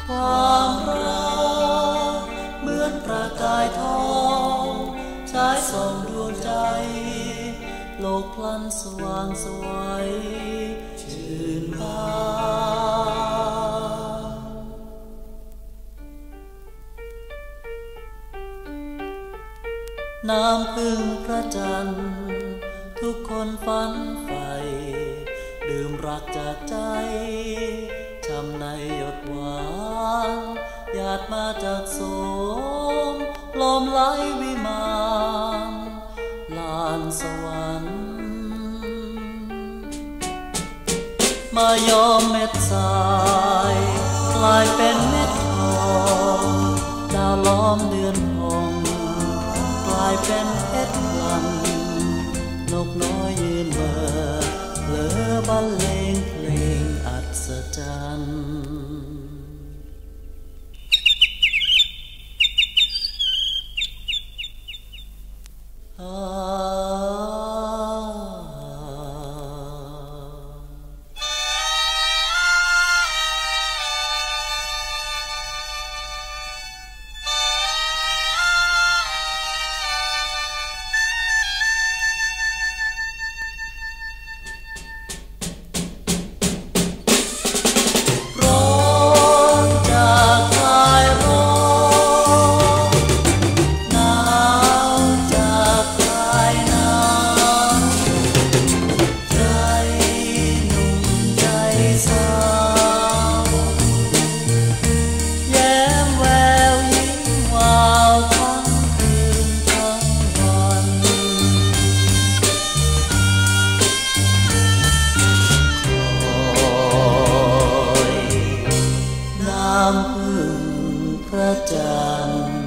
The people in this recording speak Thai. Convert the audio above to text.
ความรักเหมือนประกายทองฉายส่องดวงใจโลกพลันสว่างสวยชื่นบานน้ำพึ่งพระจันทร์ทุกคนฝันใฝ่ดื่มรักจากใจช้ำในหยดหวานหยาดมาจากโสมลมไหลวิมานลานสวรรค์มายอมเม็ดทรายกลายเป็นเม็ดทองดาวล้อมเดือนหงกลายเป็นเพชรพลันนกน้อยยืนเมื่อเผลอบรรเลงเพลงอัศจรรย์น้ำพึ่งพระจันทร์